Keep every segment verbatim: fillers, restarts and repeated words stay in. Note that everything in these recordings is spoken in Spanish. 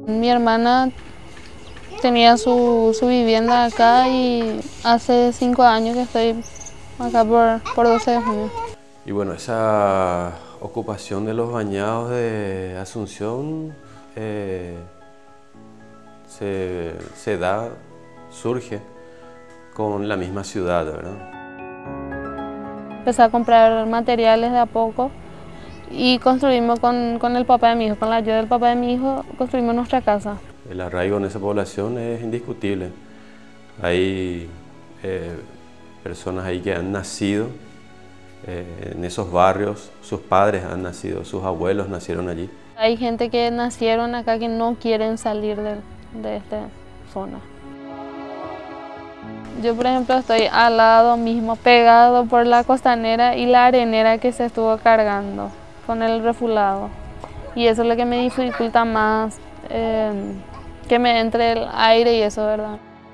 Mi hermana tenía su, su vivienda acá y hace cinco años que estoy acá por, por doce de junio. Y bueno, esa ocupación de los bañados de Asunción eh, se, se da, surge con la misma ciudad, ¿verdad? Empecé a comprar materiales de a poco y construimos con, con el papá de mi hijo, con la ayuda del papá de mi hijo, construimos nuestra casa. El arraigo en esa población es indiscutible. Hay eh, personas ahí que han nacido eh, en esos barrios, sus padres han nacido, sus abuelos nacieron allí. Hay gente que nacieron acá que no quieren salir de, de esta zona. Yo, por ejemplo, estoy al lado mismo, pegado por la costanera y la arenera que se estuvo cargando con el refulado. Y eso es lo que me dificulta más, eh, que me entre el aire y eso, ¿verdad?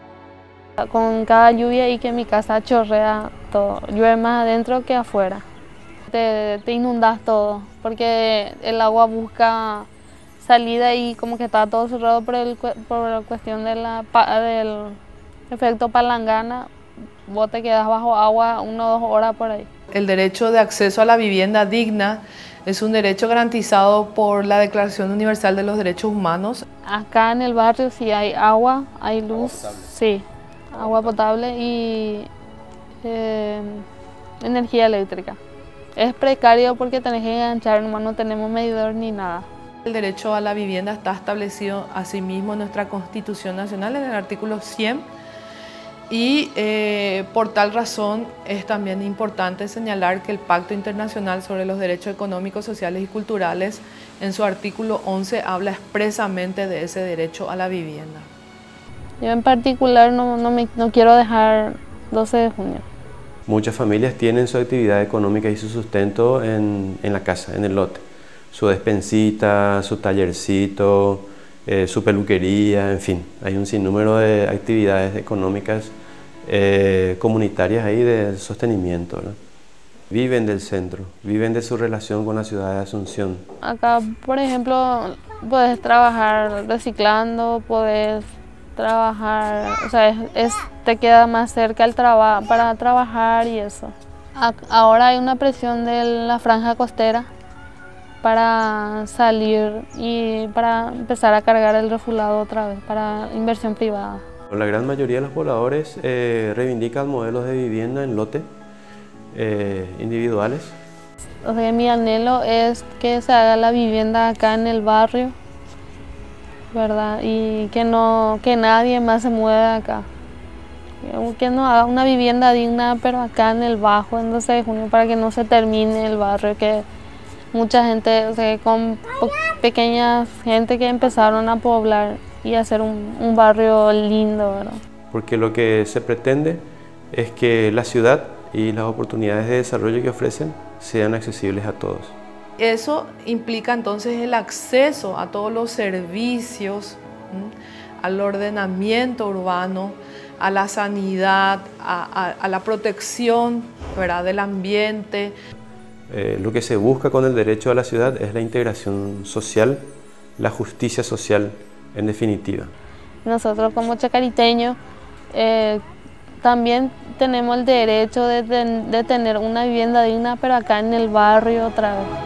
Con cada lluvia y que mi casa chorrea todo. Llueve más adentro que afuera. Te, te inundas todo, porque el agua busca salida y como que está todo cerrado por, el, por la cuestión de la, del efecto palangana. Vos te quedas bajo agua una o dos horas por ahí. El derecho de acceso a la vivienda digna es un derecho garantizado por la Declaración Universal de los Derechos Humanos. Acá en el barrio sí hay agua, hay luz, sí, agua potable y eh, energía eléctrica. Es precario porque tenés que enganchar, nomás no tenemos medidor ni nada. El derecho a la vivienda está establecido asimismo en nuestra Constitución Nacional, en el artículo cien, y eh, por tal razón es también importante señalar que el Pacto Internacional sobre los Derechos Económicos, Sociales y Culturales, en su artículo once, habla expresamente de ese derecho a la vivienda. Yo en particular no, no, me, no quiero dejar doce de junio. Muchas familias tienen su actividad económica y su sustento en, en la casa, en el lote. Su despensita, su tallercito, eh, su peluquería, en fin. Hay un sinnúmero de actividades económicas eh, comunitarias ahí de sostenimiento, ¿no? Viven del centro, viven de su relación con la ciudad de Asunción. Acá, por ejemplo, puedes trabajar reciclando, puedes trabajar, o sea, es, es, te queda más cerca el trabajo para trabajar y eso. A, ahora hay una presión de la franja costera para salir y para empezar a cargar el refulado otra vez, para inversión privada. La gran mayoría de los pobladores eh, reivindican modelos de vivienda en lote eh, individuales. O sea, mi anhelo es que se haga la vivienda acá en el barrio, ¿verdad? Y que, no, que nadie más se mueva de acá. Que no haga una vivienda digna, pero acá en el Bajo, en doce de junio, para que no se termine el barrio, que mucha gente, o sea, con pequeñas gente que empezaron a poblar y hacer un, un barrio lindo, ¿verdad? Porque lo que se pretende es que la ciudad y las oportunidades de desarrollo que ofrecen sean accesibles a todos. Eso implica entonces el acceso a todos los servicios, ¿sí?, al ordenamiento urbano, a la sanidad, a, a, a la protección, ¿verdad?, del ambiente. Eh, lo que se busca con el derecho a la ciudad es la integración social, la justicia social en definitiva. Nosotros como chacariteños eh, también tenemos el derecho de, de, de tener una vivienda digna, pero acá en el barrio otra vez.